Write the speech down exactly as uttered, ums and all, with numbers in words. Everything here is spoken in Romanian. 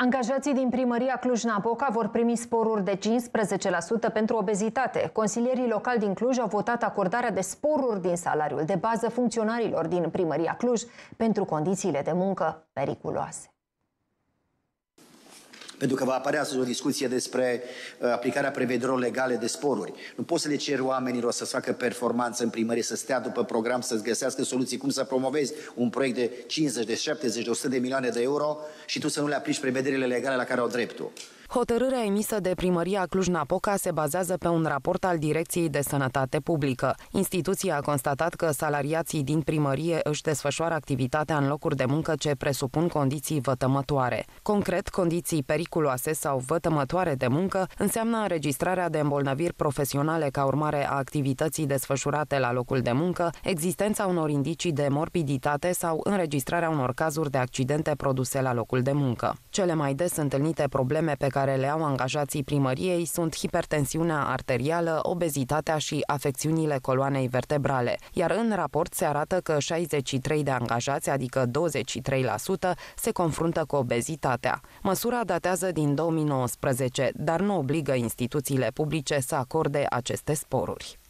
Angajații din primăria Cluj-Napoca vor primi sporuri de cincisprezece la sută pentru obezitate. Consilierii locali din Cluj au votat acordarea de sporuri din salariul de bază funcționarilor din primăria Cluj pentru condițiile de muncă periculoase. Pentru că va apărea astăzi o discuție despre uh, aplicarea prevederilor legale de sporuri. Nu poți să le ceri oamenilor să facă performanță în primărie, să stea după program, să-ți găsească soluții, cum să promovezi un proiect de cincizeci, de șaptezeci, de o sută de milioane de euro și tu să nu le aplici prevederile legale la care au dreptul. Hotărârea emisă de primăria Cluj-Napoca se bazează pe un raport al Direcției de Sănătate Publică. Instituția a constatat că salariații din primărie își desfășoară activitatea în locuri de muncă ce presupun condiții vătămătoare. Concret, condiții periculoase sau vătămătoare de muncă înseamnă înregistrarea de îmbolnăviri profesionale ca urmare a activității desfășurate la locul de muncă, existența unor indicii de morbiditate sau înregistrarea unor cazuri de accidente produse la locul de muncă. Cele mai des întâlnite probleme pe care le au angajații primăriei sunt hipertensiunea arterială, obezitatea și afecțiunile coloanei vertebrale, iar în raport se arată că șaizeci și trei de angajați, adică douăzeci și trei la sută, se confruntă cu obezitatea. Măsura datează din două mii nouăsprezece, dar nu obligă instituțiile publice să acorde aceste sporuri.